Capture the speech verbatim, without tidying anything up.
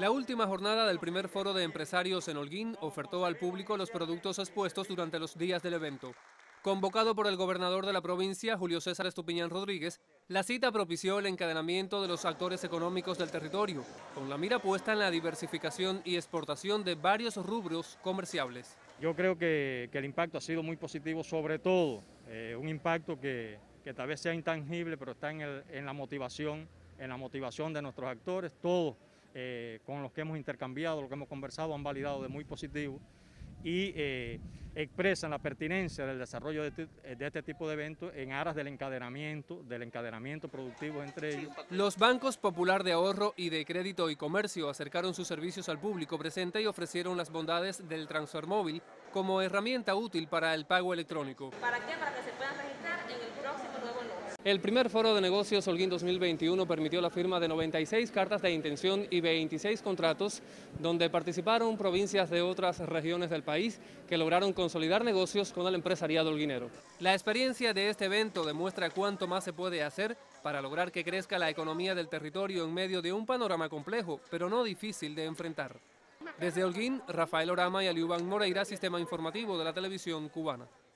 La última jornada del primer foro de empresarios en Holguín ofertó al público los productos expuestos durante los días del evento. Convocado por el gobernador de la provincia, Julio César Estupiñán Rodríguez, la cita propició el encadenamiento de los actores económicos del territorio, con la mira puesta en la diversificación y exportación de varios rubros comerciables. Yo creo que, que el impacto ha sido muy positivo, sobre todo eh, un impacto que, que tal vez sea intangible, pero está en, el, en la motivación, en la motivación de nuestros actores. Todos eh, con los que hemos intercambiado, lo que hemos conversado, han validado de muy positivo y eh, expresan la pertinencia del desarrollo de este, de este tipo de eventos en aras del encadenamiento, del encadenamiento productivo entre ellos. Los bancos Popular de Ahorro y de Crédito y Comercio acercaron sus servicios al público presente y ofrecieron las bondades del transfer móvil como herramienta útil para el pago electrónico. ¿Para qué? Para que se puedan registrar en el próximo nuevo número. El primer foro de negocios Holguín dos mil veintiuno permitió la firma de noventa y seis cartas de intención y veintiséis contratos, donde participaron provincias de otras regiones del país que lograron consolidar negocios con el empresariado holguinero. La experiencia de este evento demuestra cuánto más se puede hacer para lograr que crezca la economía del territorio en medio de un panorama complejo, pero no difícil de enfrentar. Desde Holguín, Rafael Orama y Aliuban Moreira, Sistema Informativo de la Televisión Cubana.